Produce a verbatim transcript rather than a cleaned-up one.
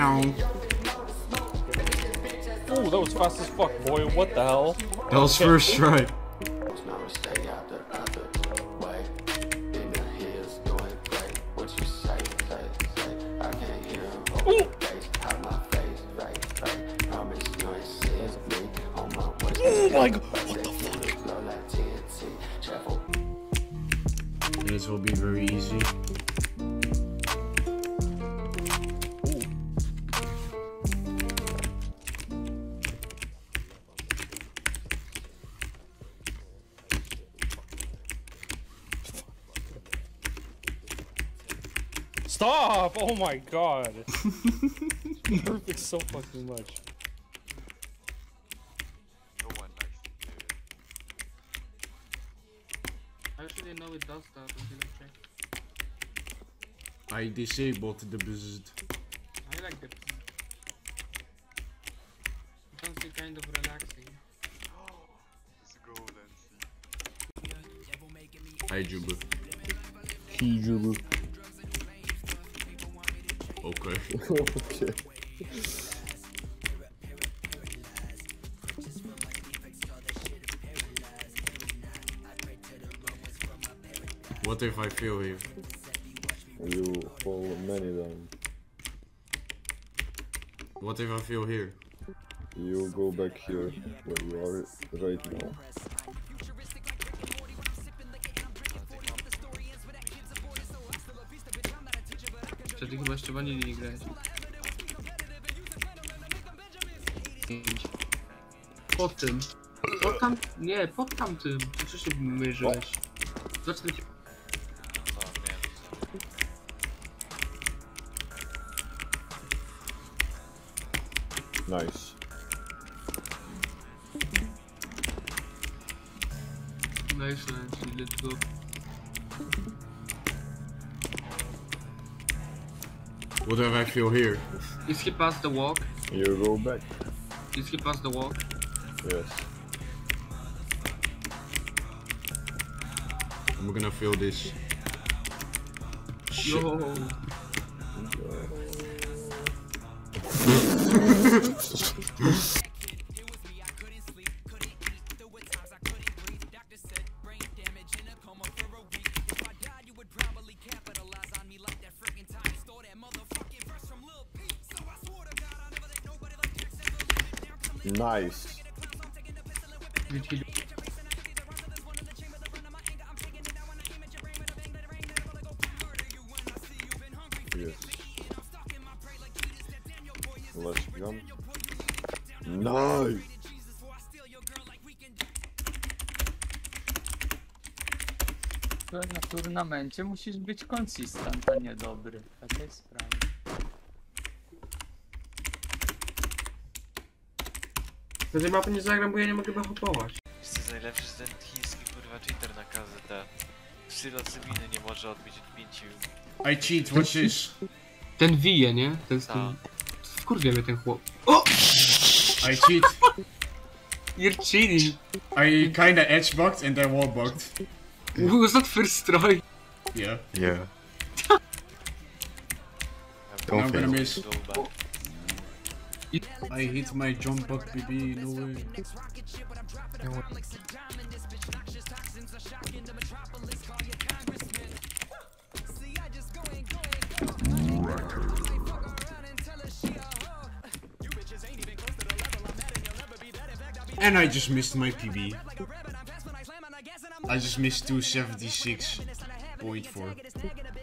Ooh, that was fast as fuck, boy. What the hell? That was first try. Ooh. Oh my god, what the fuck? This will be very easy. Stop! Oh my god. Perfect so fucking much. No one likes to do it. I actually didn't know it does that until I checked. I disabled the buzzed. I like it. It's honestly kind of relaxing. Let's go then see. Hi Juba. Hijubu. Okay. Okay. What if I fail here? You fall many down. What if I fail here? You go back here where you are right now. Wtedy chyba jeszcze wanili nie grać. Pięć. Pod tym. Pod tam... Nie, pod tamtym. Co się myrzyłeś? Zacznę ci... O, nie. Nice. Nice, let's go. What if I fail here? Is he past the walk? You go back. Is he past the walk? Yes. I'm gonna fail this. Shit. Yo. Nice. Did he... Yes. Let's jump. Nice. Na turnamencie musisz być konsystent, a nie dobry. Taka jest sprawa. To tej mapy nie zagram, bo ja nie mogę wyhopować. To jest najlepszy, że ten chiński kurwa cheater na K Z T. Psylocybiny nie może odbić od pięciu. I cheat, watch this. Ten wije, nie? Ten z tym... Tak. Wkurwia mnie ten chłop. O! I cheat. You're cheating. I kinda edge-bugged and then wall-bugged. Was that first try? Yeah. Yeah. Now I'm gonna miss. Go back. I hit my jump bug, B B, no way. And I just missed my P B. I just missed two seventy-six point four.